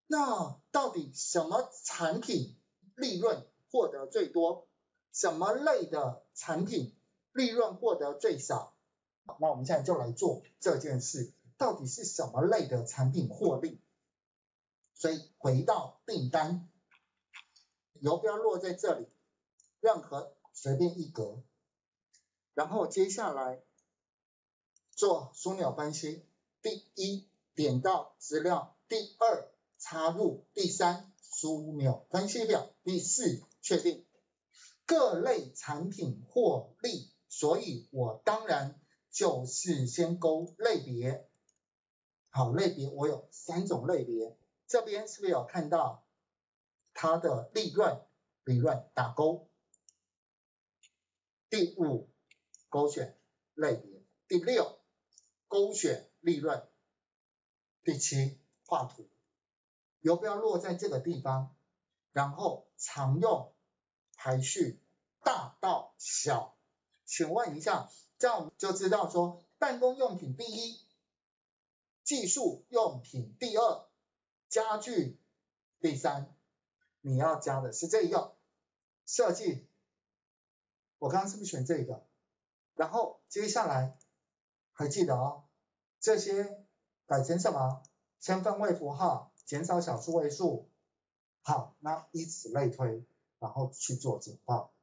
那到底什么产品利润获得最多？什么类的产品利润获得最少？那我们现在就来做这件事，到底是什么类的产品获利？所以回到订单，游标落在这里，任何随便一格，然后接下来做枢纽分析，第一点到资料，第二插入，第三枢纽分析表，第四确定各类产品获利，所以我当然就是先勾类别。好，类别我有3种类别，这边是不是有看到它的利润打勾？第5勾选类别，第6勾选利润，第7画图。游标落在这个地方，然后常用排序大到小。请问一下，这样我们就知道说办公用品第1，技术用品第2，家具第3。你要加的是这个设计，我刚刚是不是选这个？然后接下来还记得哦，这些改成什么？先分位符号，减少小数位数。好，那以此类推，然后去做简报。